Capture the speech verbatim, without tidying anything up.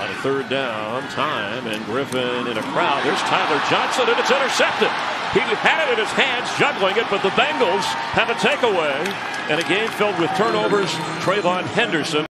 On a third down, time, and Griffin in a crowd. There's Tyler Johnson, and it's intercepted. He had it in his hands, juggling it, but the Bengals have a takeaway. And a game filled with turnovers. Trayvon Henderson.